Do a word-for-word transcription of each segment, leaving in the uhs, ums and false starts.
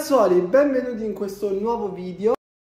Ragazzuoli, benvenuti in questo nuovo video.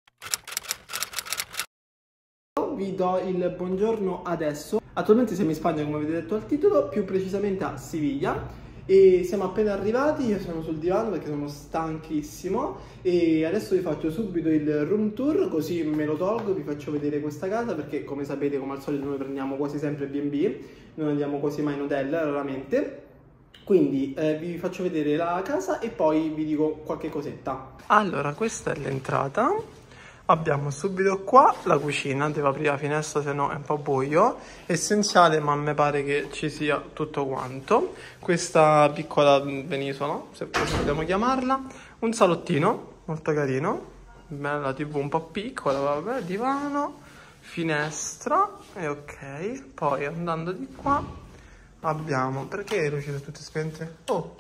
Vi do il buongiorno adesso. Attualmente siamo in Spagna, come avete detto al titolo, più precisamente a Siviglia. E siamo appena arrivati, io sono sul divano perché sono stanchissimo. E adesso vi faccio subito il room tour, così me lo tolgo, vi faccio vedere questa casa. Perché come sapete, come al solito, noi prendiamo quasi sempre B and B, non andiamo quasi mai in hotel, raramente. Quindi eh, vi faccio vedere la casa e poi vi dico qualche cosetta. Allora, questa è l'entrata. Abbiamo subito qua la cucina, devo aprire la finestra se no è un po' buio. Essenziale, ma mi pare che ci sia tutto quanto. Questa piccola penisola, se vogliamo chiamarla. Un salottino, molto carino. Bella tivù un po' piccola, vabbè, divano, finestra e ok. Poi andando di qua abbiamo, perché le luci sono tutte spente? Oh!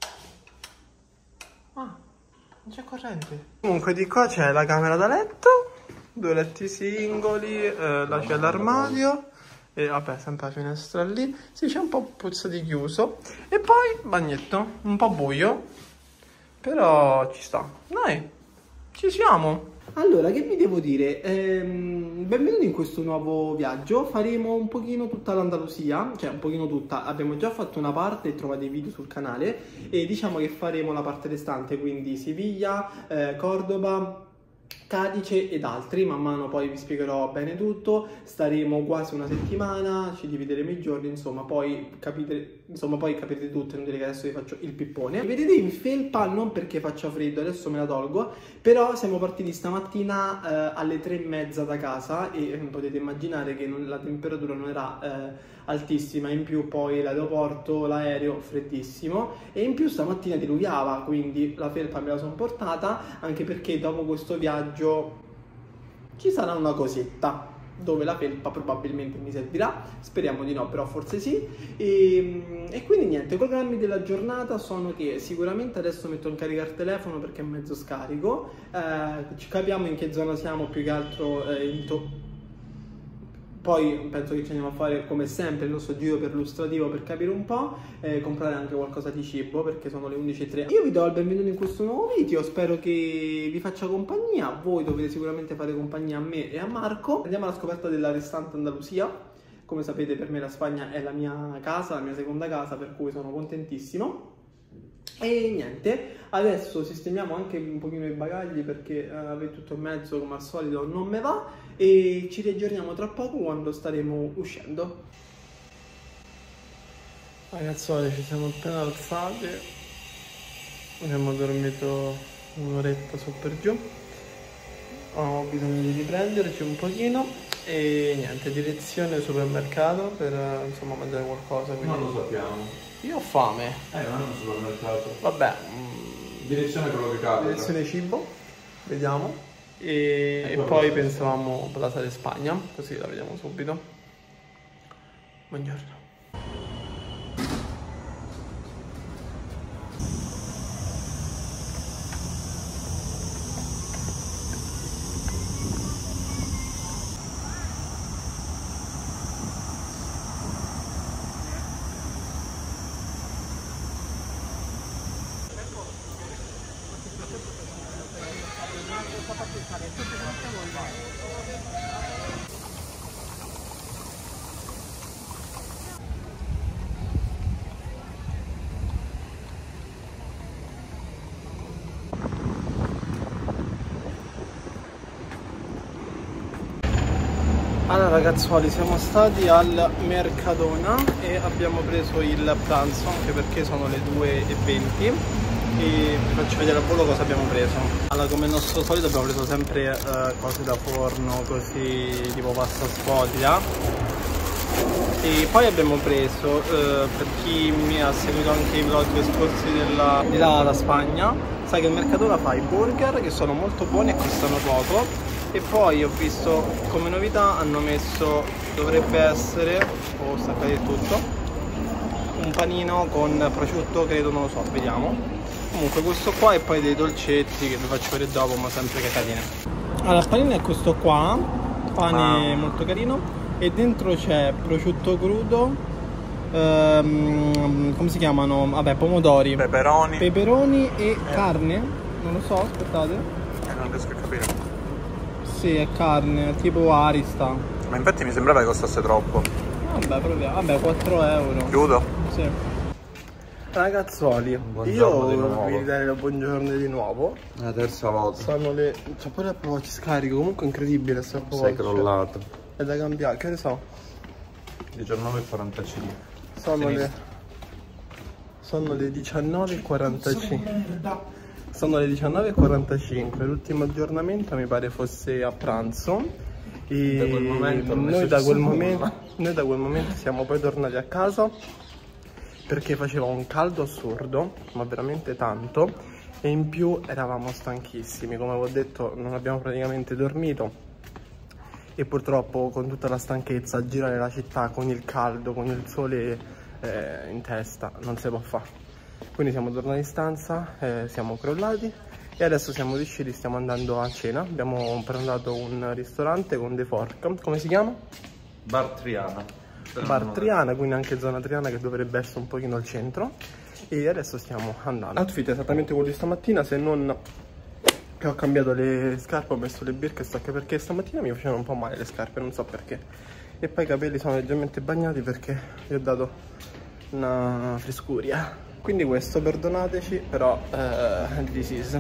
Ah, non c'è corrente. Comunque di qua c'è la camera da letto, due letti singoli, eh, là c'è l'armadio e vabbè, sempre la finestra lì. Sì, c'è un po' puzza di chiuso. E poi bagnetto, un po' buio, però ci sta. Dai, ci siamo. Allora, che vi devo dire? Ehm, benvenuti in questo nuovo viaggio. Faremo un pochino tutta l'Andalusia, cioè un pochino tutta. Abbiamo già fatto una parte e trovate i video sul canale. E diciamo che faremo la parte restante, quindi Siviglia, eh, Cordoba, Cadice ed altri. Man mano poi vi spiegherò bene tutto. Staremo quasi una settimana, ci divideremo i giorni, insomma poi capite, insomma poi capirete tutto. Non dire che adesso vi faccio il pippone. Mi vedete in felpa non perché faccia freddo, adesso me la tolgo, però siamo partiti stamattina eh, alle tre e mezza da casa e eh, potete immaginare che non, la temperatura non era eh, altissima. In più poi l'aeroporto, l'aereo freddissimo e in più stamattina diluviava, quindi la felpa me la sono portata, anche perché dopo questo viaggio ci sarà una cosetta dove la felpa probabilmente mi servirà, speriamo di no, però forse sì. E, e quindi niente, i programmi della giornata sono che sicuramente adesso metto in carica il telefono perché è mezzo scarico, eh, ci capiamo in che zona siamo, più che altro eh, in to poi penso che ci andiamo a fare come sempre il nostro giro perlustrativo per capire un po', eh, comprare anche qualcosa di cibo perché sono le undici e tre. Io vi do il benvenuto in questo nuovo video, spero che vi faccia compagnia, voi dovete sicuramente fare compagnia a me e a Marco. Andiamo alla scoperta della restante Andalusia. Come sapete, per me la Spagna è la mia casa, la mia seconda casa, per cui sono contentissimo. E niente, adesso sistemiamo anche un pochino i bagagli perché eh, avere tutto in mezzo come al solito non me va, e ci riaggiorniamo tra poco quando staremo uscendo. Ragazzuoli, ci siamo appena alzati, abbiamo dormito un'oretta su per giù, ho bisogno di riprenderci un pochino e niente, direzione supermercato per insomma mangiare qualcosa. Quindi... Non lo sappiamo. Io ho fame. Eh, non è un supermercato. Vabbè. Direzione quello che capita. Direzione cibo. Vediamo. E, e poi pensavamo Plaza de Spagna. Così la vediamo subito. Buongiorno. Allora ragazzuoli, siamo stati al Mercadona e abbiamo preso il pranzo, anche perché sono le due e venti, e vi faccio vedere al volo cosa abbiamo preso. Allora, come al nostro solito abbiamo preso sempre eh, cose da forno, così tipo pasta sfoglia. E poi abbiamo preso, eh, per chi mi ha seguito anche i vlog scorsi della, della Spagna, sai che il Mercadona fa i burger che sono molto buoni e costano poco. E poi ho visto come novità hanno messo, dovrebbe essere, o staccare tutto, un panino con prosciutto, credo, non lo so, vediamo. Comunque questo qua e poi dei dolcetti che vi faccio vedere dopo, ma sempre che carine. Allora, il panino è questo qua, pane wow, molto carino, e dentro c'è prosciutto crudo, ehm, come si chiamano? Vabbè, pomodori, peperoni, peperoni e eh. carne. Non lo so, aspettate. Eh, non riesco a capire. Sì, è carne, tipo Arista. Ma infatti mi sembrava che costasse troppo. Vabbè, proviamo. Vabbè, quattro euro. Chiudo? Sì. Ragazzuoli, Buongiorno di io nuovo. vi ridare la buongiorno di nuovo. La terza volta. Sono le... C'ho pure la prova ci scarico, comunque è incredibile sta prova. Sei crollato. È da cambiare, che ne so. diciannove e quarantacinque. Sono Sinistra. le... Sono le diciannove e quarantacinque. Sono le diciannove e quarantacinque. L'ultimo aggiornamento mi pare fosse a pranzo. E da quel momento non è noi, da quel successo momento, nulla. noi da quel momento siamo poi tornati a casa perché faceva un caldo assurdo, ma veramente tanto, e in più eravamo stanchissimi. Come vi ho detto, non abbiamo praticamente dormito e purtroppo con tutta la stanchezza girare la città con il caldo, con il sole eh, in testa non si può fare. Quindi siamo tornati in stanza, eh, siamo crollati e adesso siamo riusciti, stiamo andando a cena. Abbiamo prenotato un ristorante con dei fork. Come si chiama? Bar Triana. Bar Triana, quindi anche zona Triana, che dovrebbe essere un pochino al centro. E adesso stiamo andando. L'outfit è esattamente quello di stamattina, se non che ho cambiato le scarpe, ho messo le Birkenstock perché stamattina mi facevano un po' male le scarpe, non so perché. E poi i capelli sono leggermente bagnati perché gli ho dato una frescuria. Quindi questo, perdonateci, però uh, this is.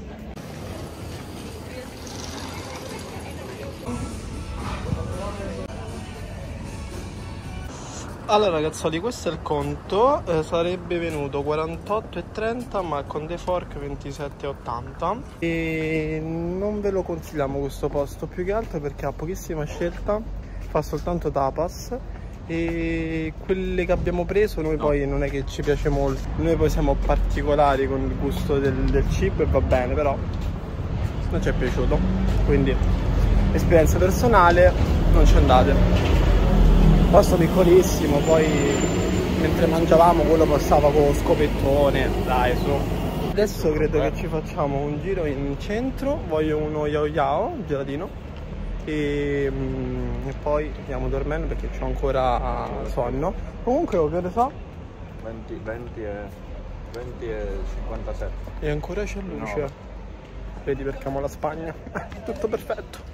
Allora ragazzoli, questo è il conto, eh, sarebbe venuto quarantotto e trenta ma con dei fork ventisette e ottanta e non ve lo consigliamo questo posto, più che altro perché ha pochissima scelta, fa soltanto tapas e quelle che abbiamo preso noi poi non è che ci piace molto, noi poi siamo particolari con il gusto del, del cibo e va bene, però non ci è piaciuto, quindi esperienza personale, non ci andate. Posto piccolissimo, poi mentre mangiavamo quello passava con lo scopettone, dai su. Adesso credo che ci facciamo un giro in centro, voglio uno Yao Yao, gelatino, e, mm, e poi stiamo dormendo perché c'ho ancora sonno. Comunque, che ne so? venti, venti e, venti e cinquantasette. E ancora c'è luce. No. Vedi perché amo la Spagna, tutto perfetto.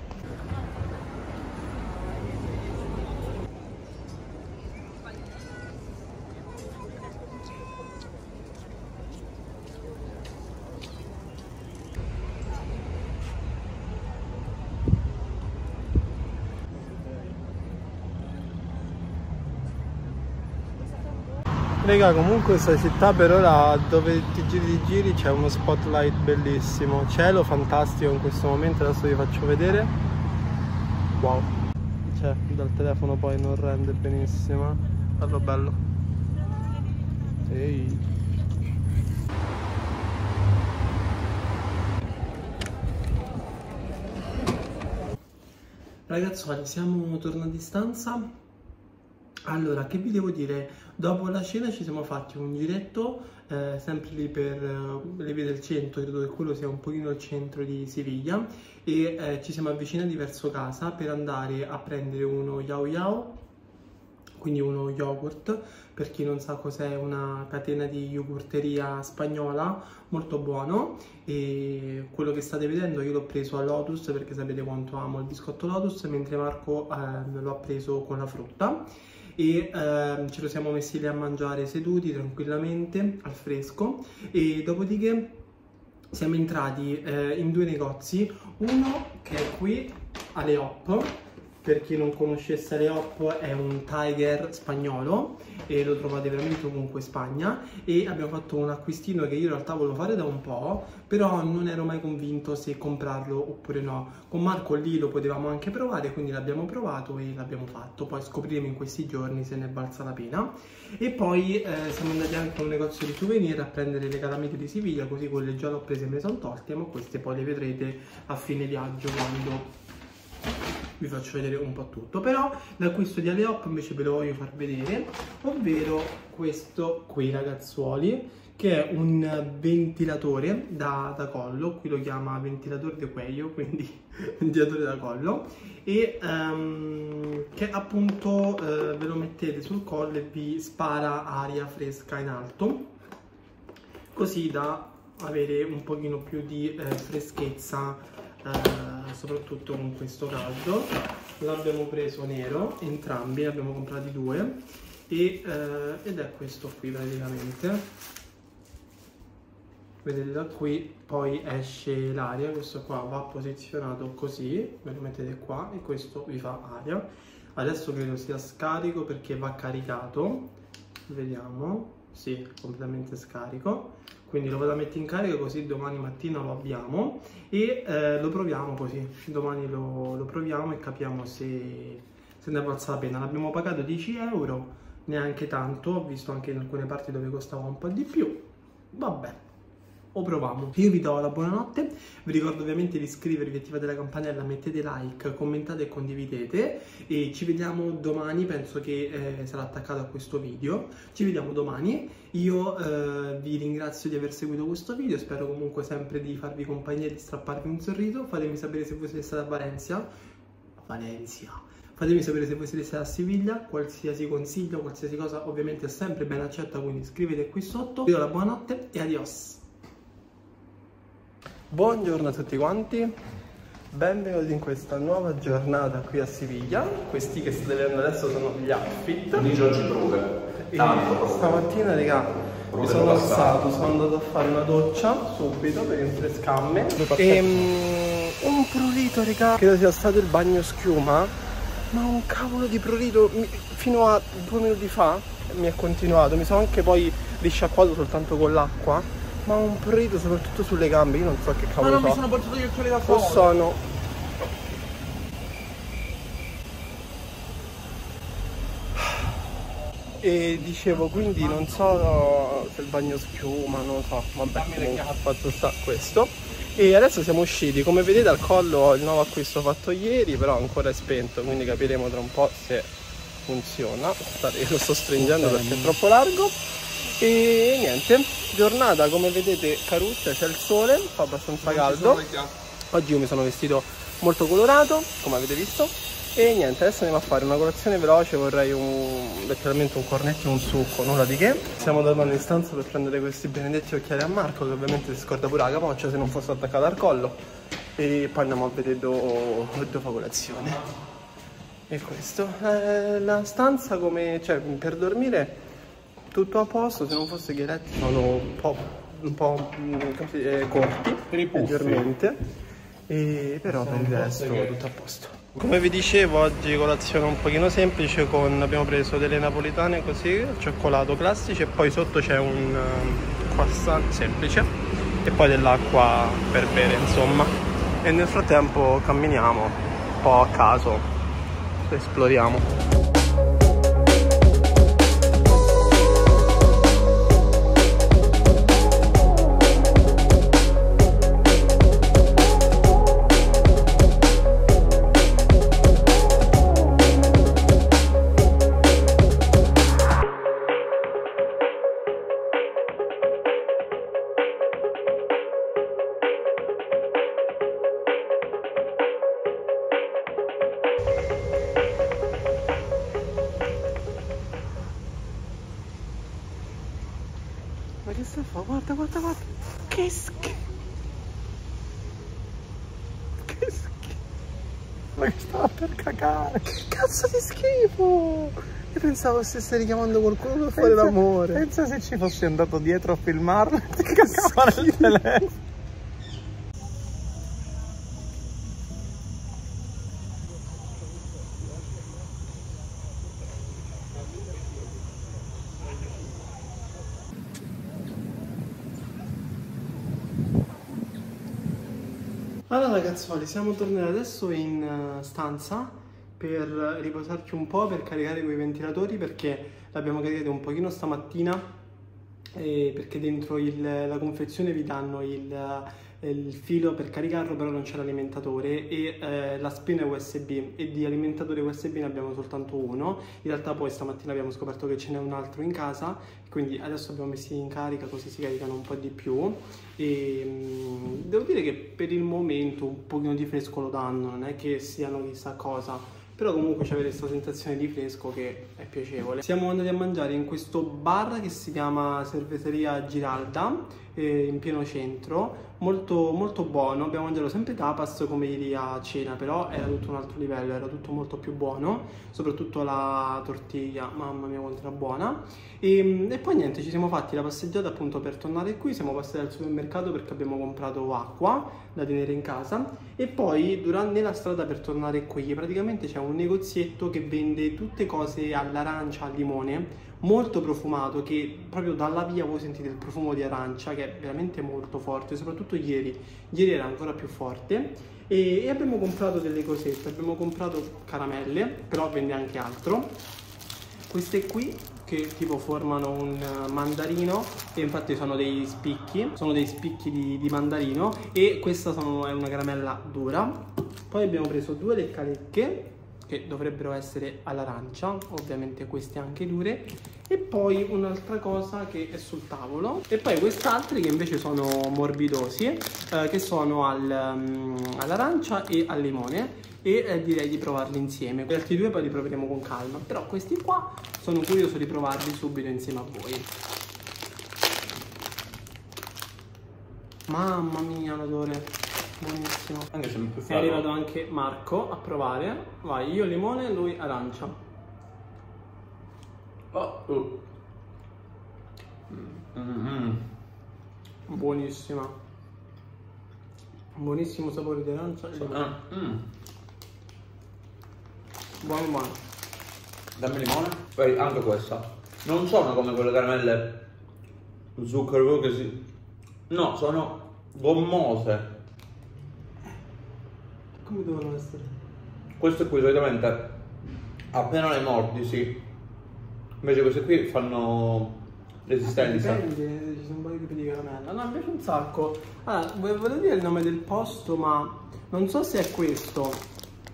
Raga, comunque questa città per ora dove ti giri di giri c'è uno spotlight bellissimo, cielo fantastico in questo momento, adesso vi faccio vedere. Wow, cioè dal telefono poi non rende benissimo, bello bello. Ehi. Ragazzuoli, siamo tornati in stanza. Allora, che vi devo dire? Dopo la cena ci siamo fatti un giretto, eh, sempre lì per uh, le vie del centro, credo che quello sia un pochino il centro di Siviglia, e eh, ci siamo avvicinati verso casa per andare a prendere uno Yao Yao, quindi uno yogurt, per chi non sa cos'è, una catena di yogurteria spagnola molto buono, e quello che state vedendo io l'ho preso a Lotus perché sapete quanto amo il biscotto Lotus, mentre Marco eh, lo ha preso con la frutta. E ehm, ce lo siamo messi lì a mangiare seduti tranquillamente al fresco, e dopodiché siamo entrati eh, in due negozi, uno che è qui Aleop, per chi non conoscesse Aleop è un Tiger spagnolo e lo trovate veramente ovunque in Spagna, e abbiamo fatto un acquistino che io in realtà volevo fare da un po', però non ero mai convinto se comprarlo oppure no. Con Marco lì lo potevamo anche provare, quindi l'abbiamo provato e l'abbiamo fatto, poi scopriremo in questi giorni se ne è valsa la pena. E poi eh, siamo andati anche a un negozio di souvenir a prendere le calamite di Siviglia, così quelle già le ho prese e me le sono tolte, ma queste poi le vedrete a fine viaggio quando vi faccio vedere un po' tutto. Però l'acquisto di Aleop invece ve lo voglio far vedere, ovvero questo qui ragazzuoli, che è un ventilatore da, da collo, qui lo chiama ventilatore de cuello, quindi ventilatore da collo, e um, che appunto uh, ve lo mettete sul collo e vi spara aria fresca in alto, così da avere un pochino più di eh, freschezza, eh, soprattutto con questo caldo. L'abbiamo preso nero, entrambi, ne abbiamo comprati due, e, eh, ed è questo qui praticamente. Vedete da qui poi esce l'aria, questo qua va posizionato così, ve lo mettete qua e questo vi fa aria. Adesso credo sia scarico perché va caricato, vediamo, sì, completamente scarico, quindi lo vado a mettere in carica così domani mattina lo abbiamo e eh, lo proviamo così, domani lo, lo proviamo e capiamo se, se ne valsa la pena. L'abbiamo pagato dieci euro, neanche tanto, ho visto anche in alcune parti dove costava un po' di più, vabbè. O proviamo. Io vi do la buonanotte, vi ricordo ovviamente di iscrivervi, attivate la campanella, mettete like, commentate e condividete e ci vediamo domani, penso che eh, sarà attaccato a questo video, ci vediamo domani. Io eh, vi ringrazio di aver seguito questo video, spero comunque sempre di farvi compagnia e di strapparvi un sorriso. Fatemi sapere se voi siete stati a Valencia, a Valencia. Fatemi sapere se voi siete stati a Siviglia, qualsiasi consiglio, qualsiasi cosa ovviamente è sempre ben accetta, quindi iscrivetevi qui sotto. Vi do la buonanotte e adios! Buongiorno a tutti quanti, benvenuti in questa nuova giornata qui a Siviglia. Questi che state vedendo adesso sono gli outfit. Dici oggi prove. E stamattina, raga, mi sono alzato, sono andato a fare una doccia subito per rinfrescarmi. E um, un prurito, raga, credo sia stato il bagno schiuma, ma un cavolo di prurito mi, fino a due minuti fa mi è continuato. Mi sono anche poi risciacquato soltanto con l'acqua. Ma un prurito soprattutto sulle gambe, io non so che cavolo. Ma non so. Mi sono portato gli occhiali da fuori. Lo sono. E dicevo, quindi non so se il bagno schiuma, non lo so, vabbè, comunque ho fatto sta questo. E adesso siamo usciti, come vedete al collo ho il nuovo acquisto fatto ieri, però ancora è spento, quindi capiremo tra un po' se funziona. Aspettate che lo sto stringendo perché è troppo largo. E niente, giornata come vedete caruccia, c'è il sole, fa abbastanza caldo. Oggi io mi sono vestito molto colorato, come avete visto. E niente, adesso andiamo a fare una colazione veloce, vorrei un, letteralmente un cornetto e un succo, nulla di che. Stiamo tornando in stanza per prendere questi benedetti occhiali a Marco, che ovviamente si scorda pure la capoccia se non fosse attaccata al collo. E poi andiamo a vedere dove do fa colazione. E questo, eh, la stanza come, cioè per dormire tutto a posto, se non fosse che i letti sono un po', un po' eh, corti, leggermente, e però per il resto tutto a posto. Come vi dicevo, oggi colazione un pochino semplice, con abbiamo preso delle napoletane così, cioccolato classici, e poi sotto c'è un um, croissant semplice e poi dell'acqua per bere, insomma. E nel frattempo camminiamo un po' a caso, esploriamo. Ma che sta a fare? Guarda, guarda, guarda. Che schifo. Che schifo. Ma che stava per cagare. Che cazzo di schifo. Io pensavo stesse richiamando qualcuno per fare l'amore. Pensa se ci fossi andato dietro a filmarlo e ti cagava nel telefono. Allora ragazzuoli, siamo tornati adesso in stanza per riposarci un po', per caricare quei ventilatori, perché l'abbiamo caricato un pochino stamattina, eh, perché dentro il, la confezione vi danno il, il filo per caricarlo, però non c'è l'alimentatore, e eh, la spina U S B, e di alimentatore U S B ne abbiamo soltanto uno. In realtà poi stamattina abbiamo scoperto che ce n'è un altro in casa, quindi adesso abbiamo messi in carica così si caricano un po' di più. E mh, devo dire che per il momento un pochino di fresco lo danno, non è che siano chissà cosa, però comunque c'è questa sensazione di fresco che è piacevole. Siamo andati a mangiare in questo bar che si chiama Cerveseria Giralda, eh, in pieno centro, molto molto buono. Abbiamo mangiato sempre tapas come ieri a cena, però era tutto un altro livello, era tutto molto più buono, soprattutto la tortiglia, mamma mia quanto era buona. E, e poi niente, ci siamo fatti la passeggiata appunto per tornare qui, siamo passati al supermercato perché abbiamo comprato acqua da tenere in casa e poi durante nella strada per tornare qui praticamente c'è un negozietto che vende tutte cose all'arancia, al limone, molto profumato, che proprio dalla via voi sentite il profumo di arancia che è veramente molto forte, soprattutto ieri, ieri era ancora più forte. E, e abbiamo comprato delle cosette, abbiamo comprato caramelle, però vende anche altro, queste qui che tipo formano un mandarino e infatti sono dei spicchi, sono dei spicchi di, di mandarino, e questa sono, è una caramella dura. Poi abbiamo preso due leccalecche che dovrebbero essere all'arancia, ovviamente queste anche dure, e poi un'altra cosa che è sul tavolo, e poi quest'altri che invece sono morbidosi, eh, che sono al, um, all'arancia e al limone, e eh, direi di provarli insieme. Gli altri due poi li proveremo con calma, però questi qua sono curioso di provarli subito insieme a voi. Mamma mia l'odore, buonissimo. Anche se non più è arrivato anche Marco a provare. Vai, io limone, lui arancia. Oh, uh. Mm-hmm. Buonissima, buonissimo sapore di arancia e limone. Uh, mm. Buono buono. Dammi limone. Poi anche questa. Non sono come quelle caramelle zucchero che si... No, sono gommose. Come devono essere? Queste qui solitamente appena le mordi, sì. Invece queste qui fanno resistenza. Dipende, ci sono un po' di tipi di caramella. No, invece un sacco. Allora, volevo dire il nome del posto, ma non so se è questo.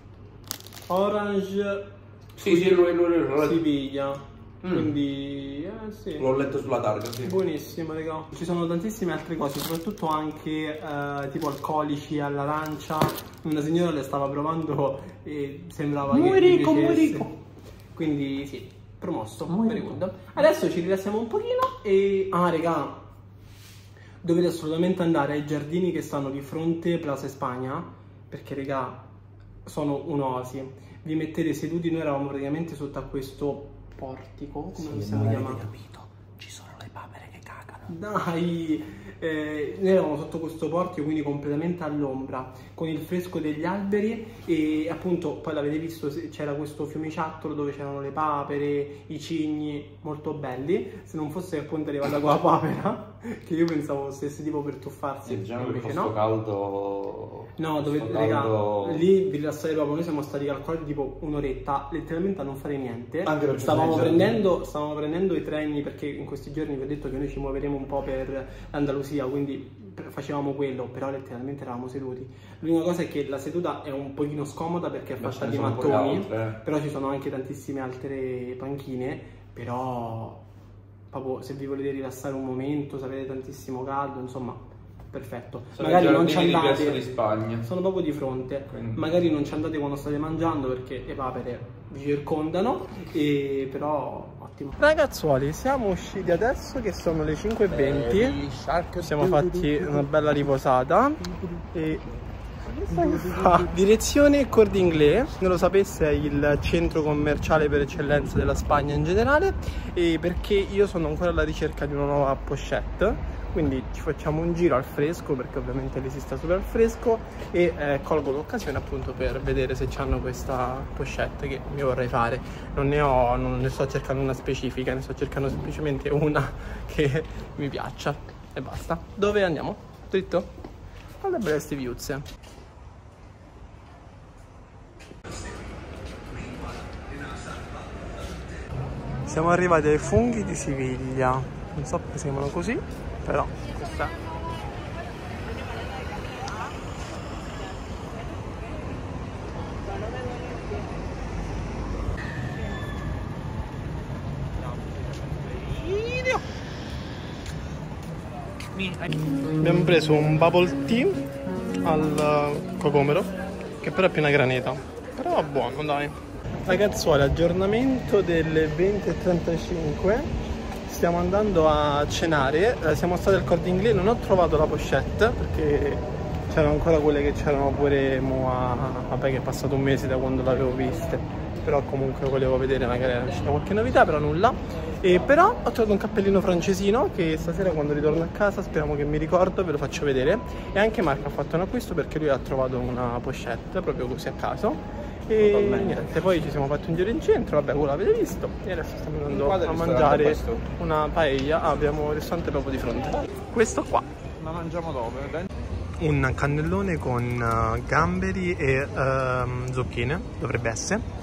Orange. Sì, sì, lo, lo, lo, lo, Siviglia. Mm. Quindi, eh sì. L'ho letto sulla targa, sì. Buonissimo, raga. Ci sono tantissime altre cose, soprattutto anche eh, tipo alcolici all'arancia. Una signora le stava provando e sembrava muy che ricco, mi muy piacesse. ricco. Quindi sì, promosso, Muy very ricco. good. Adesso ci rilassiamo un pochino e... Ah, raga, dovete assolutamente andare ai giardini che stanno di fronte Plaza Spagna, perché, raga, sono un'oasi. Vi mettete seduti, noi eravamo praticamente sotto a questo portico, come Sì, possiamo non chiamare? avete capito, ci sono le papere che cagano. Dai, eh, noi eravamo sotto questo portico, quindi completamente all'ombra, con il fresco degli alberi e appunto poi l'avete visto, c'era questo fiumiciattolo dove c'erano le papere, i cigni, molto belli, se non fosse che appunto arrivata con la papera, che io pensavo stesse tipo per tuffarsi. Sì, diciamo che invece questo no. caldo... No, dovete, questo raga, caldo... lì vi rilassate proprio, noi siamo stati calcolati tipo un'oretta, letteralmente a non fare niente. Anche perché stavamo sei prendendo, stavamo prendendo i treni perché in questi giorni vi ho detto che noi ci muoveremo un po' per l'Andalusia, quindi facevamo quello, però letteralmente eravamo seduti. L'unica cosa è che la seduta è un pochino scomoda perché è Ma fatta ce di ne sono pure mattoni, altre, eh. però ci sono anche tantissime altre panchine, però proprio se vi volete rilassare un momento, se avete tantissimo caldo, insomma, perfetto. Sono magari i non ci giardini di andate, Piazza di Spagna. sono proprio di fronte, Quindi. magari non ci andate quando state mangiando perché le papere vi circondano, e però ottimo. Ragazzuoli, siamo usciti adesso che sono le cinque e venti, ci siamo fatti una bella riposata e ah, direzione Cordinglé, non lo sapesse, è il centro commerciale per eccellenza della Spagna in generale, e perché io sono ancora alla ricerca di una nuova pochette, quindi ci facciamo un giro al fresco perché ovviamente lì si sta solo al fresco, e eh, colgo l'occasione appunto per vedere se hanno questa pochette che mi vorrei fare. Non ne ho, non ne sto cercando una specifica, ne sto cercando semplicemente una che mi piaccia e basta. Dove andiamo? Dritto? Alle belle ste viuzze. Siamo arrivati ai funghi di Siviglia, non so perché si chiamano così, però questa è. Abbiamo preso un bubble tea al cocomero, che però è più una graneta, però è buono, dai. Ragazzuoli, aggiornamento delle venti e trentacinque, stiamo andando a cenare, eh, siamo stati al Corte Inglés, non ho trovato la pochette perché c'erano ancora quelle che c'erano pure mo a... vabbè che è passato un mese da quando l'avevo viste, però comunque volevo vedere magari era uscita qualche novità, però nulla. E però ho trovato un cappellino francesino che stasera quando ritorno a casa speriamo che mi ricordo, ve lo faccio vedere. E anche Marco ha fatto un acquisto perché lui ha trovato una pochette proprio così a caso. E niente, poi ci siamo fatti un giro in centro, vabbè, voi l'avete visto. E adesso stiamo andando a mangiare una paella. Ah, abbiamo un ristorante proprio di fronte. Questo qua. Ma mangiamo dove? Un cannellone con gamberi e um, zucchine, dovrebbe essere.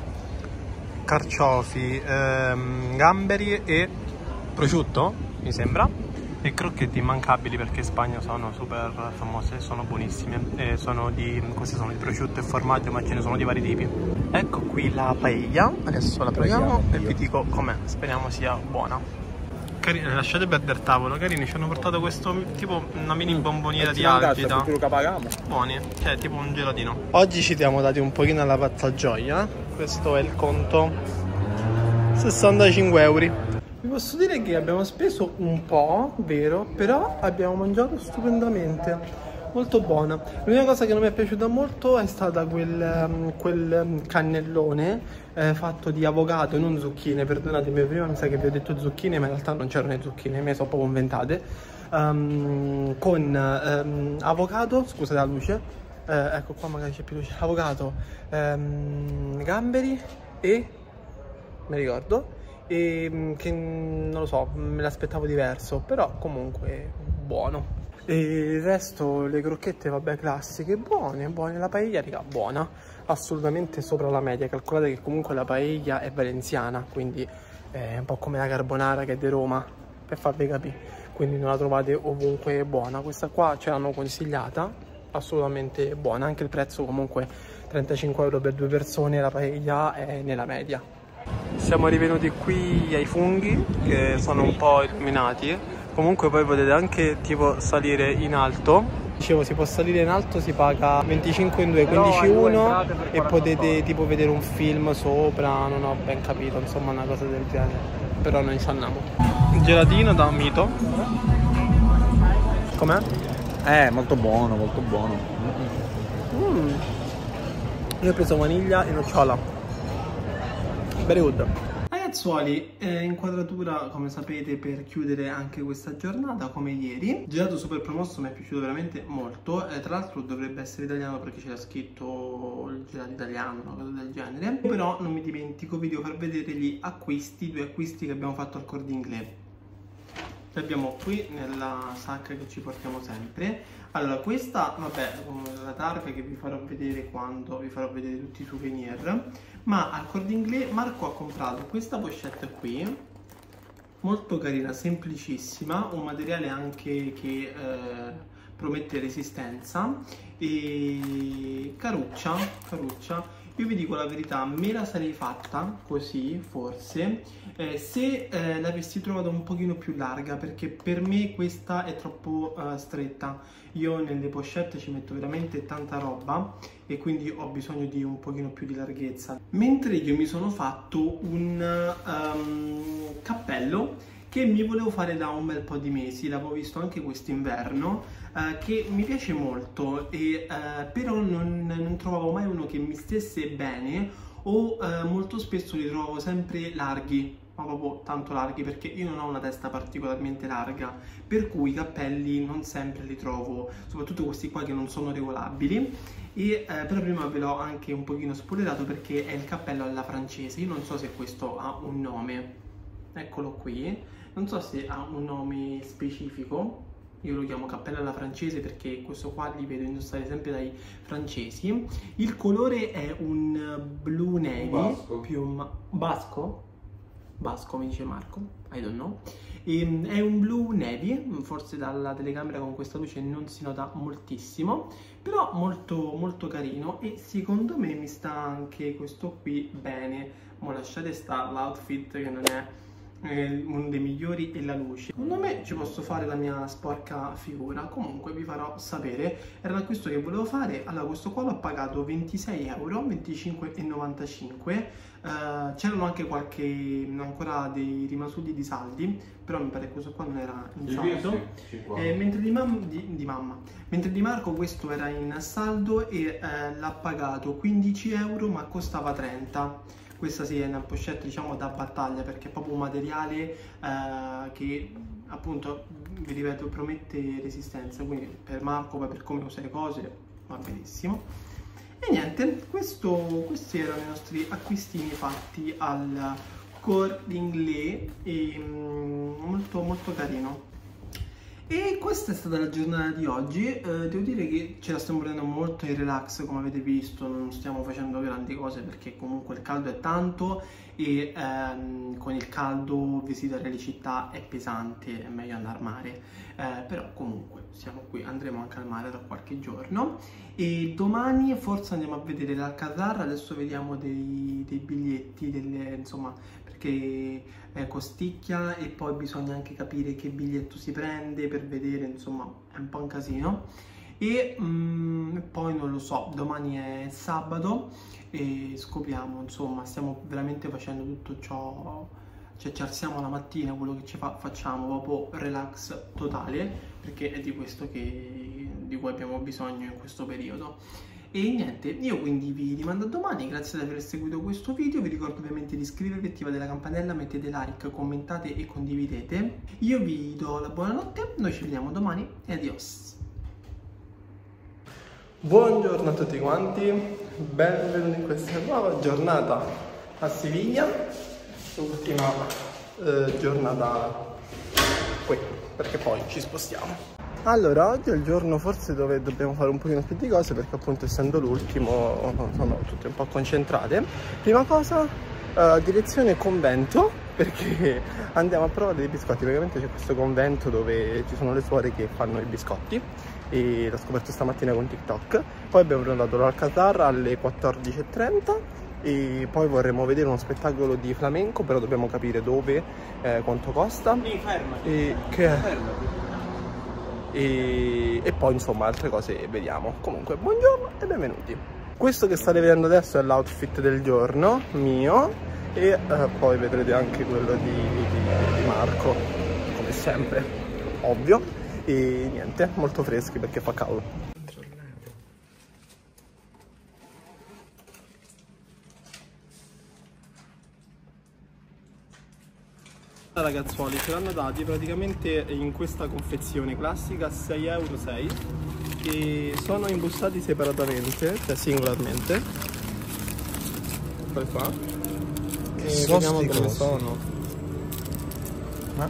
Carciofi, um, gamberi e prosciutto, mi sembra. E crocchetti immancabili perché in Spagna sono super famose, sono buonissime. E sono di, queste sono di prosciutto e formaggio, ma ce ne sono di vari tipi. Ecco qui la paella, adesso la proviamo e vi dico com'è, speriamo sia buona. Carini, lasciate perdere il tavolo, carini, ci hanno portato questo tipo una mini bomboniera di algida. Buoni, cioè tipo un gelatino. Oggi ci siamo dati un pochino alla pazza gioia, questo è il conto, sessantacinque euro. Vi posso dire che abbiamo speso un po', vero, però abbiamo mangiato stupendamente, molto buona. L'unica cosa che non mi è piaciuta molto è stata quel, quel cannellone eh, fatto di avocado e non zucchine, perdonatemi, prima mi sa che vi ho detto zucchine ma in realtà non c'erano le zucchine, me le sono proprio inventate, um, con um, avocado, scusate la luce, eh, ecco qua magari c'è più luce, avocado, um, gamberi e, mi ricordo, e che non lo so, me l'aspettavo diverso, però comunque buono. E il resto, le crocchette, vabbè, classiche, buone, buone. La paella, raga, buona, assolutamente sopra la media. Calcolate che comunque la paella è valenziana, quindi è un po' come la carbonara che è di Roma, per farvi capire, quindi non la trovate ovunque buona. Questa qua ce l'hanno consigliata, assolutamente buona, anche il prezzo comunque trentacinque euro per due persone, la paella è nella media. Siamo rivenuti qui ai funghi che sono un po' illuminati, comunque poi potete anche tipo salire in alto. Dicevo, si può salire in alto, si paga venticinque in due, quindici uno e potete tipo vedere un film sopra, non ho ben capito, insomma una cosa del genere, però noi ci andiamo. Gelatino da Mito. Com'è? Eh, molto buono, molto buono. Mm. Io ho preso vaniglia e nocciola. Very good. Ragazzuoli, eh, inquadratura come sapete per chiudere anche questa giornata come ieri. Gelato super promosso, mi è piaciuto veramente molto, eh, tra l'altro dovrebbe essere italiano perché c'era scritto il gelato italiano, una cosa del genere. Però non mi dimentico, vi devo far vedere gli acquisti, due acquisti che abbiamo fatto al Corte Inglés. Li abbiamo qui nella sacca che ci portiamo sempre. Allora, questa, vabbè, la targa che vi farò vedere quando vi farò vedere tutti i souvenir. Ma al Corte Inglés Marco ha comprato questa pochette qui, molto carina, semplicissima, un materiale anche che eh, promette resistenza, e caruccia, caruccia. Io vi dico la verità, me la sarei fatta così, forse, eh, se eh, l'avessi trovata un pochino più larga, perché per me questa è troppo uh, stretta. Io nelle pochette ci metto veramente tanta roba e quindi ho bisogno di un pochino più di larghezza. Mentre io mi sono fatto un um, cappello che mi volevo fare da un bel po' di mesi, l'avevo visto anche quest'inverno, eh, che mi piace molto, e, eh, però non, non trovavo mai uno che mi stesse bene, o eh, molto spesso li trovo sempre larghi, ma proprio tanto larghi, perché io non ho una testa particolarmente larga, per cui i cappelli non sempre li trovo, soprattutto questi qua che non sono regolabili. E, eh, però prima ve l'ho anche un pochino spoilerato perché è il cappello alla francese. Io non so se questo ha un nome, eccolo qui. Non so se ha un nome specifico, io lo chiamo cappello alla francese perché questo qua li vedo indossare sempre dai francesi. Il colore è un blu navy, basco. più ma basco? Basco mi dice Marco, I don't know. E, è un blu navy, forse dalla telecamera con questa luce non si nota moltissimo, però molto molto carino, e secondo me mi sta anche questo qui bene. Mo lasciate sta l'outfit che non è eh, uno dei migliori è la luce. Secondo me ci posso fare la mia sporca figura, comunque vi farò sapere. Era l'acquisto che volevo fare. Allora, questo qua l'ho pagato ventisei euro, venticinque e novantacinque. Uh, c'erano anche qualche ancora dei rimasugli di saldi, però mi pare che questo qua non era in saldo. Eh, mentre di, mam di, di mamma mentre di Marco questo era in saldo e eh, l'ha pagato quindici euro, ma costava trenta. Questa sì è una pochette, diciamo, da battaglia, perché è proprio un materiale eh, che appunto, vi ripeto, promette resistenza, quindi per Marco, per come usa le cose, va benissimo. E niente, questo, questi erano i nostri acquistini fatti al Cordinglé, e mm, molto molto carino. E questa è stata la giornata di oggi. Eh, devo dire che ce la stiamo prendendo molto in relax, come avete visto, non stiamo facendo grandi cose perché comunque il caldo è tanto e ehm, con il caldo visitare le città è pesante, è meglio andare al mare, eh, però comunque siamo qui, andremo anche al mare tra qualche giorno e domani forse andiamo a vedere l'Alcazar. Adesso vediamo dei, dei biglietti, delle, insomma, perché eh, costicchia e poi bisogna anche capire che biglietto si prende per vedere, insomma è un po' un casino. E mm, poi non lo so, domani è sabato e scopriamo, insomma stiamo veramente facendo tutto ciò, cioè ci alziamo la mattina, quello che ci fa, facciamo proprio relax totale, perché è di questo che, di cui abbiamo bisogno in questo periodo. E niente, io quindi vi rimando a domani, grazie di aver seguito questo video, vi ricordo ovviamente di iscrivervi, attivate la campanella, mettete like, commentate e condividete. Io vi do la buonanotte, noi ci vediamo domani e adios! Buongiorno a tutti quanti, benvenuti in questa nuova giornata a Siviglia, l'ultima eh, giornata qui, perché poi ci spostiamo. Allora, oggi è il giorno forse dove dobbiamo fare un pochino più di cose, perché appunto essendo l'ultimo sono tutte un po' concentrate. Prima cosa, uh, direzione convento, perché andiamo a provare dei biscotti. Praticamente c'è questo convento dove ci sono le suore che fanno i biscotti e l'ho scoperto stamattina con TikTok. Poi abbiamo prenotato l'Alcazar alle quattordici e trenta e poi vorremmo vedere uno spettacolo di flamenco, però dobbiamo capire dove, eh, quanto costa. Sì, fermati. E che è? Fermati. E, e poi insomma altre cose vediamo. Comunque buongiorno e benvenuti. Questo che state vedendo adesso è l'outfit del giorno mio e eh, poi vedrete anche quello di, di, di Marco, come sempre, ovvio. E niente, molto freschi perché fa caldo. Ragazzuoli, ce l'hanno dati praticamente in questa confezione classica sei euro sei e sono imbustati separatamente, cioè singolarmente. Poi qua e vediamo come sono. Ma?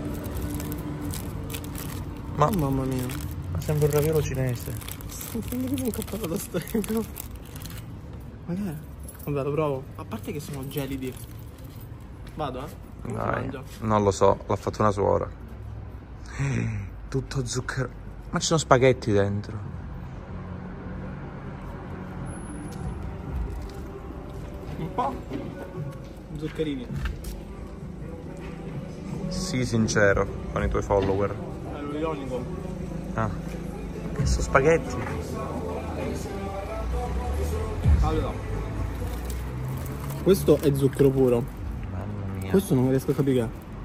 Ma mamma mia, ma sembra un raviolo cinese. Sembra tipo un cappello da stecco. Ma che è? Vabbè, lo provo. A parte che sono gelidi. Vado, eh? Dai, non lo so, l'ha fatto una suora. Tutto zucchero. Ma ci sono spaghetti dentro. Un po' zuccherini. Sii sincero con i tuoi follower. È lo ironico. Ah, che sono spaghetti. Allora, questo è zucchero puro. Questo non riesco a capire.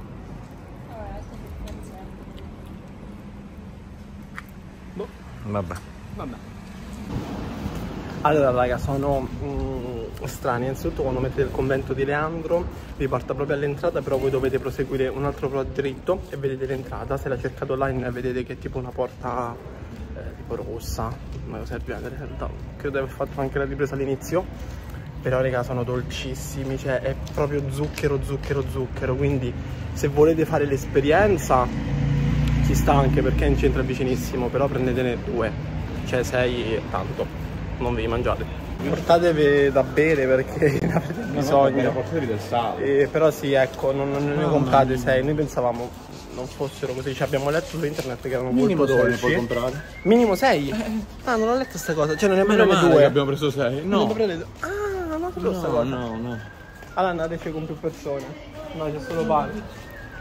Boh. Vabbè. Vabbè. Allora raga, sono mm, strani. Innanzitutto quando mettete il convento di Leandro vi porta proprio all'entrata, però voi dovete proseguire un altro po' dritto e vedete l'entrata. Se la cercate online vedete che è tipo una porta eh, tipo rossa, una cosa del genere. Credo di aver fatto anche la ripresa all'inizio. Però raga, sono dolcissimi, cioè è proprio zucchero, zucchero, zucchero. Quindi se volete fare l'esperienza ci sta, anche perché in centro è vicinissimo. Però prendetene due, cioè sei e tanto, non vi mangiate. Portatevi da bere perché ne avete bisogno. No, portatevi del sale. Eh, però sì, ecco, non, non ne comprate sei. Noi pensavamo non fossero così, cioè abbiamo letto su internet che erano minimo molto dolci. Puoi comprare. Minimo sei? Eh. Ah, non ho letto questa cosa, cioè non ne prendete due. Abbiamo preso sei. No. Non ne ah, no, no, no, no. Allora andateci con più persone. No, c'è solo pane.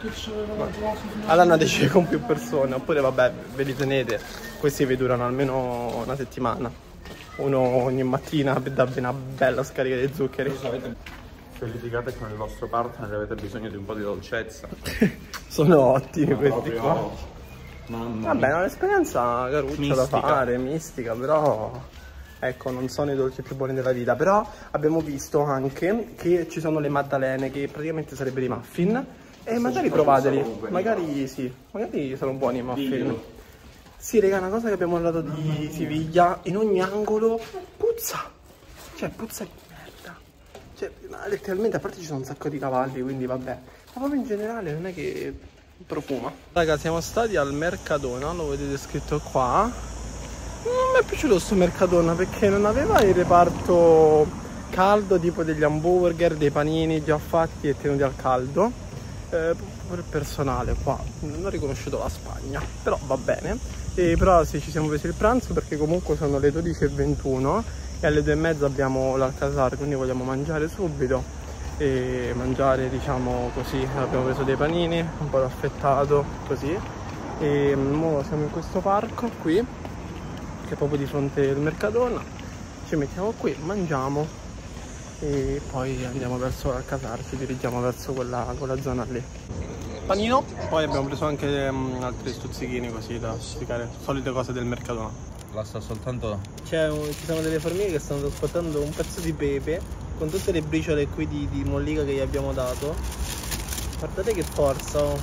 allora andate con più persone, oppure vabbè, ve li tenete, questi vi durano almeno una settimana, uno ogni mattina dà una bella scarica di zuccheri. Se litigate con il vostro partner e avete bisogno di un po' di dolcezza, sono ottimi ma questi proprio... qua. Mamma Vabbè, mia. è un'esperienza caruccia Mistica. da fare, mistica, però ecco, non sono i dolci più buoni della vita. Però abbiamo visto anche che ci sono le maddalene, che praticamente sarebbero i muffin, e magari provateli, magari sì, magari sono buoni i muffin. Sì, raga, una cosa che abbiamo parlato di Siviglia, in ogni angolo puzza, cioè puzza di merda, cioè letteralmente, a parte ci sono un sacco di cavalli, quindi vabbè, ma proprio in generale non è che profuma. Raga, siamo stati al Mercadona, lo vedete scritto qua. Non mi è piaciuto sto Mercadona perché non aveva il reparto caldo, tipo degli hamburger, dei panini già fatti e tenuti al caldo. Eh, per il personale qua non ho riconosciuto la Spagna, però va bene. E però sì, ci siamo presi il pranzo perché comunque sono le dodici e ventuno e alle due e mezza abbiamo l'Alcazar, quindi vogliamo mangiare subito e mangiare, diciamo così. Abbiamo preso dei panini, un po' d'affettato così, e ora siamo in questo parco qui che è proprio di fronte al Mercadona. Ci mettiamo qui, mangiamo e poi andiamo verso l'Alcazar, ci dirigiamo verso quella, quella zona lì. Panino, poi abbiamo preso anche um, altri stuzzichini così da stuzzicare, solite cose del Mercadona. La sta soltanto... C'è un, ci sono delle formiche che stanno trasportando un pezzo di pepe con tutte le briciole qui di, di mollica che gli abbiamo dato. Guardate che forza, oh.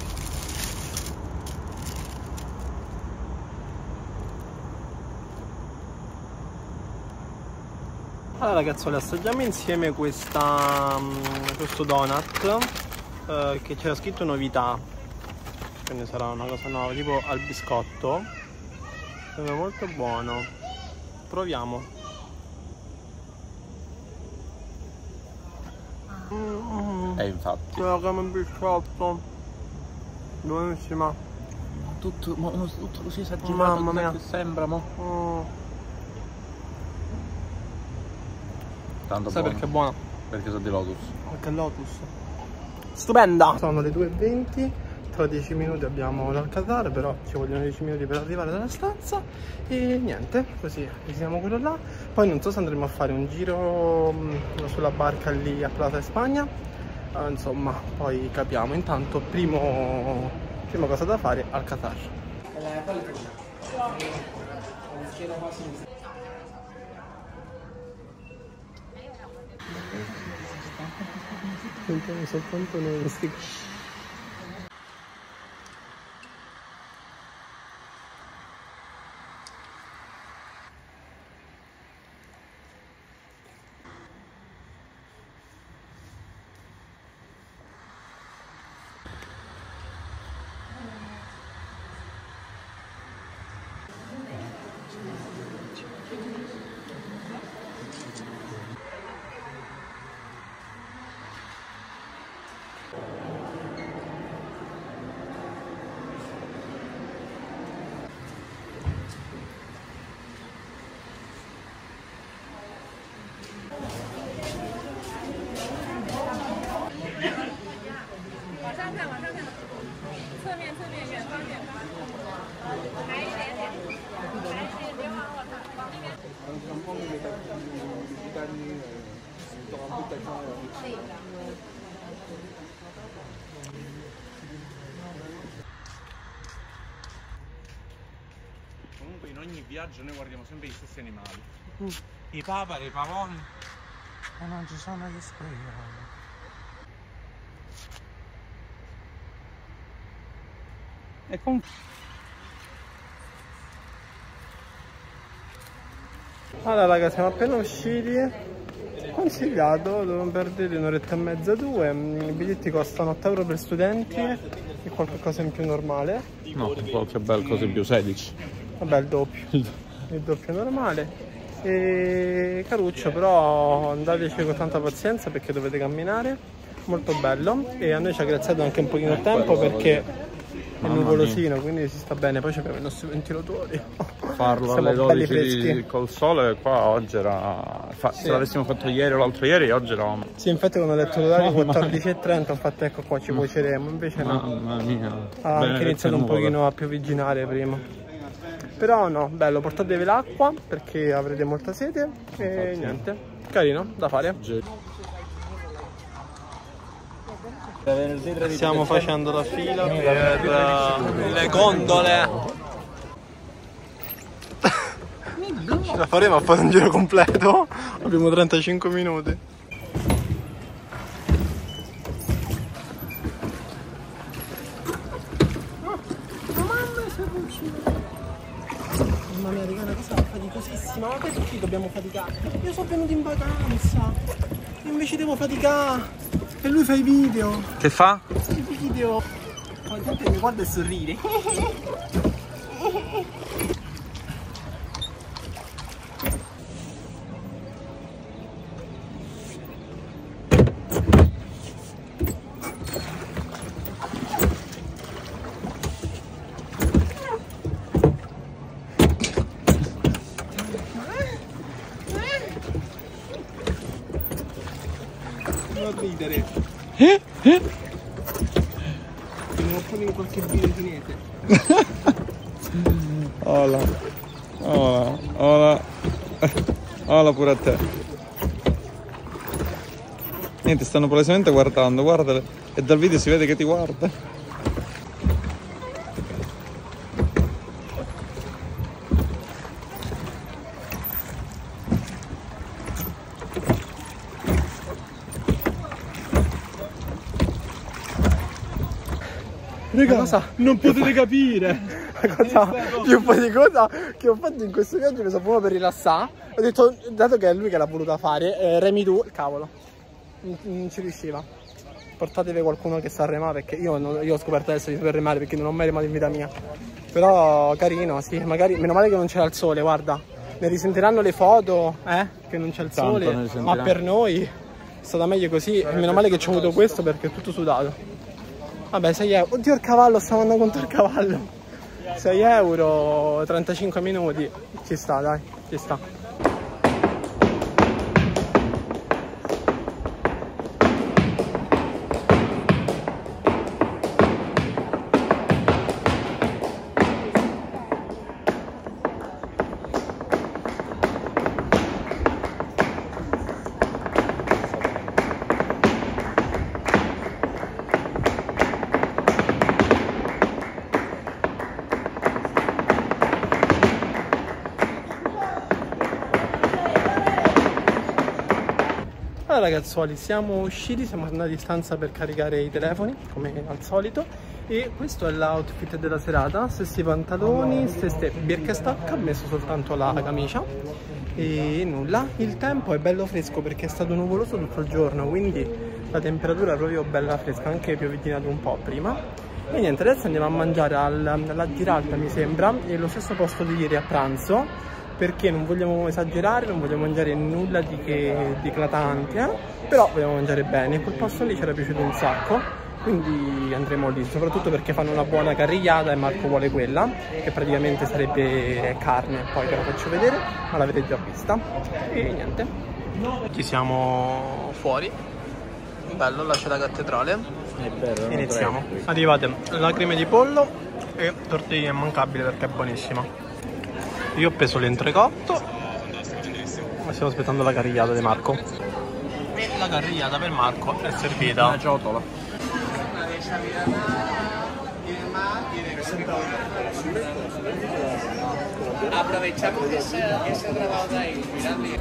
Allora ragazzuoli, assaggiamo insieme questa, questo donut eh, che c'era scritto novità, quindi sarà una cosa nuova, tipo al biscotto. Sembra molto buono, proviamo. Mm, Eh, infatti. Quella come biscotto, buonissima. Tutto, ma, tutto così esagerato, Mamma mia, che sembra, mo. Mm. Tanto Sai buono. perché è buona? Perché sono di Lotus. Perché è Lotus. Stupenda! Sono le due e venti, tra dieci minuti abbiamo l'Alcazar, però ci vogliono dieci minuti per arrivare dalla stanza e niente, così visitiamo quello là. Poi non so se andremo a fare un giro mh, sulla barca lì a Plaza Spagna, uh, insomma, poi capiamo. Intanto primo, prima cosa da fare, Alcazar. Sentiamo soltanto noi questi. Comunque in ogni viaggio noi guardiamo sempre gli stessi animali. Mm. I paperi, i pavoni. E non ci sono gli squirreli. E con... Allora raga, siamo appena usciti. Consigliato, devo perdere un'oretta e mezza, due. I biglietti costano otto euro per studenti e qualche cosa in più normale. No, qualche bel cosa in più, sedici. Vabbè, il doppio. Il doppio normale. E caruccio, però andateci con tanta pazienza perché dovete camminare. Molto bello. E a noi ci ha graziato anche un pochino il tempo perché è nuvolosino, quindi si sta bene. Poi abbiamo i nostri ventilatori. farlo Siamo alle belli dodici di- freschi. col sole, qua oggi era... Fa, Sì. Se l'avessimo fatto ieri o l'altro ieri, oggi eravamo... Sì, infatti quando ho letto l'orario Mamma quattordici e trenta ho fatto ecco qua ci cuoceremo, invece no. Mamma mia. Ha anche iniziato un pochino a piovigginare prima. Però no, bello, portatevi l'acqua perché avrete molta sete e niente. Carino, da fare. Stiamo facendo la fila per uh, le gondole. Ce la faremo a fare un giro completo? Abbiamo trentacinque minuti. Mamma mia, raga, una cosa faticosissima, ma perché dobbiamo faticare? Io sono venuto in vacanza, invece devo faticare. E lui fa i video. Che fa? I video. Ma la gente mi guarda e sorride. Non ridere. Eh? Eh? Devo pure in qualche video cinese. Hola. Hola. Hola. Hola pure a te. Niente, stanno palesemente guardando, guardale. E dal video si vede che ti guarda. Raga, cosa? Non potete capire. La cosa più faticosa che ho fatto in questo viaggio mi sono proprio per rilassare. Ho detto, dato che è lui che l'ha voluta fare, eh, remi tu, cavolo, non, non ci riusciva. Portatevi qualcuno che sa remare, perché io, non, io ho scoperto adesso di saper remare perché non ho mai remato in vita mia. Però carino, sì, magari, meno male che non c'era il sole, guarda. Ne risentiranno le foto, eh, che non c'è il Tanto sole, ne risentiranno. ma per noi è stata meglio così. E meno male che ci ho avuto questo perché è tutto sudato. Vabbè, sei euro. Oddio, il cavallo, stavo andando contro il cavallo. sei euro, trentacinque minuti. Ci sta, dai, ci sta. Allora ragazzuoli, siamo usciti, siamo andati in stanza per caricare i telefoni, come al solito. E questo è l'outfit della serata, stessi pantaloni, stesse Birkenstock, ho messo soltanto la camicia. E nulla, il tempo è bello fresco perché è stato nuvoloso tutto il giorno, quindi la temperatura è proprio bella fresca, anche piovigginato un po' prima. E niente, adesso andiamo a mangiare al, alla Giralta mi sembra, nello stesso posto di ieri a pranzo, perché non vogliamo esagerare, non vogliamo mangiare nulla di, che, di eclatante, eh? Però vogliamo mangiare bene. Quel posto lì ci era piaciuto un sacco, quindi andremo lì, soprattutto perché fanno una buona carrigliata e Marco vuole quella, che praticamente sarebbe carne, poi ve la faccio vedere, ma l'avete già vista. E niente, ci siamo fuori, bello, là c'è la cattedrale, iniziamo. Arrivate lacrime di pollo e tortiglia immancabile perché è buonissima. Io ho preso l'entrecotto, ma stiamo aspettando la carrigliata di Marco. E la carrigliata per Marco è servita. Una ciotola. Aprovechamos ese, ese grabado de ahí, mirando.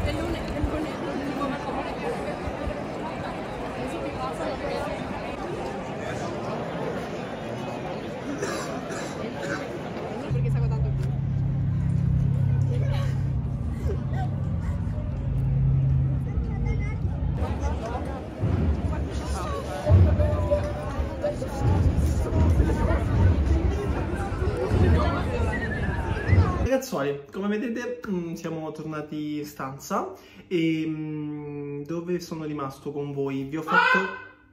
Ragazzuoli, come vedete mh, siamo tornati in stanza e mh, dove sono rimasto con voi? Vi ho fatto...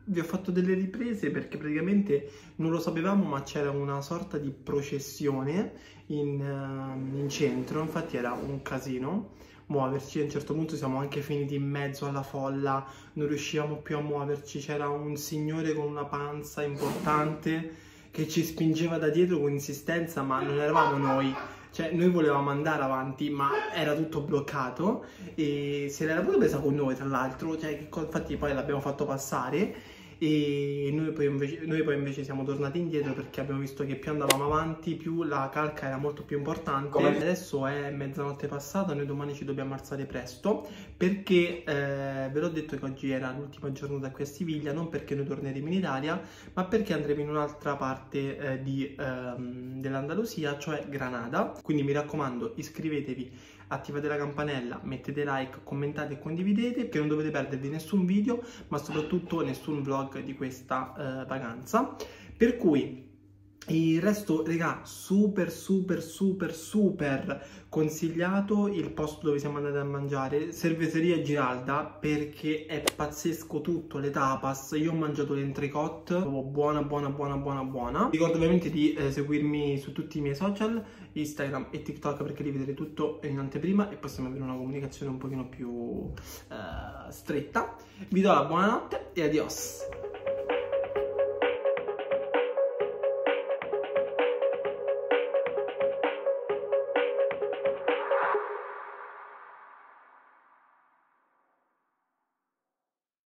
vi ho fatto delle riprese perché praticamente non lo sapevamo, ma c'era una sorta di processione in, uh, in centro, infatti era un casino muoverci. A un certo punto siamo anche finiti in mezzo alla folla, non riuscivamo più a muoverci, c'era un signore con una panza importante che ci spingeva da dietro con insistenza, ma non eravamo noi. Cioè, noi volevamo andare avanti, ma era tutto bloccato e se l'era pure presa con noi, tra l'altro. Cioè, infatti poi l'abbiamo fatto passare e noi poi, invece, noi poi invece siamo tornati indietro perché abbiamo visto che più andavamo avanti, più la calca era molto più importante. Come? Adesso è mezzanotte passata, noi domani ci dobbiamo alzare presto perché eh, ve l'ho detto che oggi era l'ultima giornata qui a Siviglia, non perché noi torneremo in Italia, ma perché andremo in un'altra parte eh, di, ehm, dell'Andalusia, cioè Granada. Quindi mi raccomando, iscrivetevi, attivate la campanella, mettete like, commentate e condividete, perché non dovete perdervi nessun video, ma soprattutto nessun vlog di questa eh, vacanza. Per cui il resto, raga, super super super super consigliato il posto dove siamo andati a mangiare, Cerveseria Giralda, perché è pazzesco tutto, le tapas. Io ho mangiato l'entrecôte, buona buona buona buona buona. Ricordo ovviamente di eh, seguirmi su tutti i miei social, Instagram e TikTok, perché li vedrete tutto in anteprima e possiamo avere una comunicazione un pochino più eh, stretta. Vi do la buonanotte e adios.